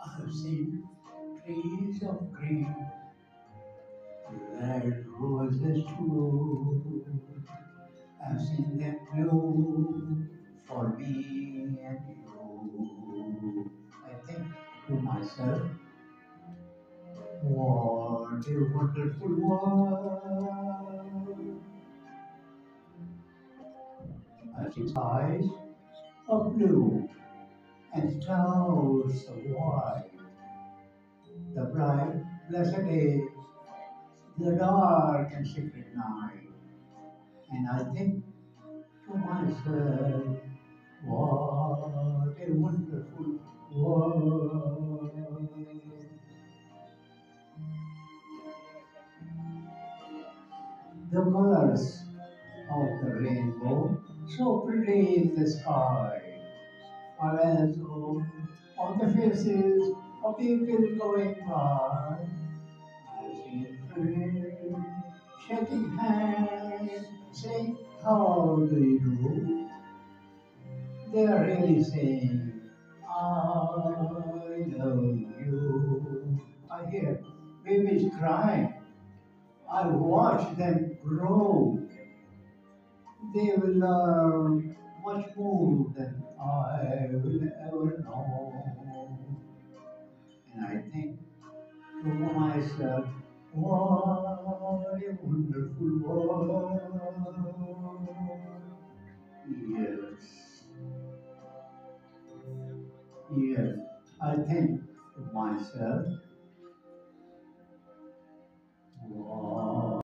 I've seen trees of green, red roses too. I've seen them bloom for me and you. I think to myself, what a wonderful world. I've seen skies of blue and clouds of white, the bright, blessed day, the dark and secret night. And I think to myself, what a wonderful world. The colors of the rainbow, so pretty in the sky, are also on the faces of people going by. I've seen friends shaking hands, saying, how do you do? They are really saying, I love you. I hear babies cry. I watch them grow. They will learn much more than I will ever know. And I think to myself, what a wonderful world. Yes, yes, I think to myself,